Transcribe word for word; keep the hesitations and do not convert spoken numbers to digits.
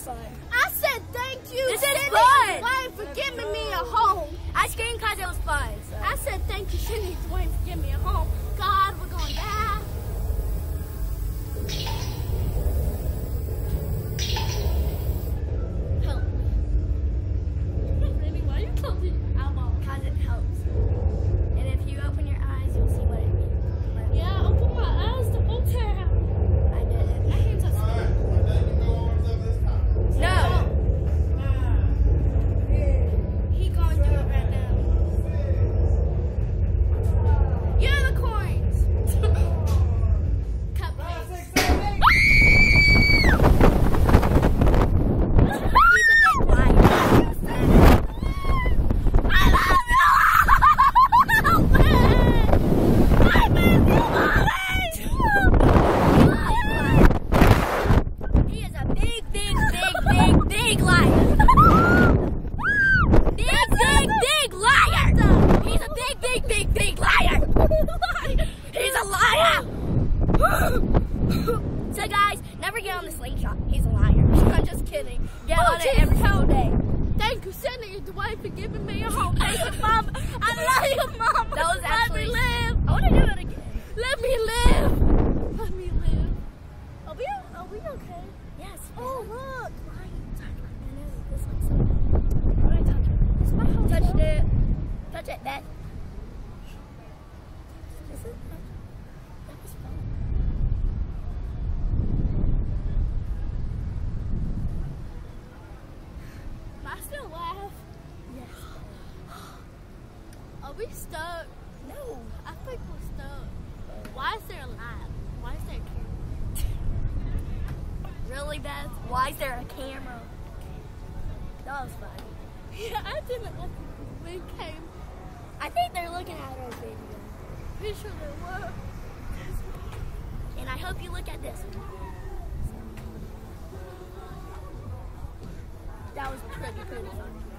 fun. I said thank you. This is Cindy fun. and Dwayne for giving me a home. I screamed because it was fun. So. I said thank you, Cindy and Dwayne, for giving me a home. God, we're going to die. Help me. Baby, why are you closing your eyeball? Because it helps. And if you open your eyes, you'll see what it means. Yeah, open my eyes to open. I did it. I can't touch Alright, I think you go on up this time. No. He going through it right now. Unicorns! Cupcakes. He's a big liar. I love you! I miss you, Mommy! He is a big, big, big, big, big liar. Big, big, big liar. He's a big, big, big, big liar. He's a liar. So guys, never get on the SlingShot. He's a liar. I'm just kidding. Get Oh, on it every single day. Thank you, Cindy and Dwayne, for giving me a home. Thank you, Mom. I love you, Mom. That was Let actually. me live. I want to do it again. Let me live. Let me live. Are we, are we okay? Yes. Oh, look. I know. This looks so good. I'm going to touch it. It's my house. Touched it. Touch it, Beth. This is, that was fun. Am I still laugh? Yes. Are we stuck? No. I think we're stuck. Why is there a light? Why is there a camera? Really, Beth? Why is there a camera? That was fun. Yeah, I didn't look when we came. I think they're looking at our video. Pretty sure they were. And I hope you look at this one. That was pretty, pretty fun.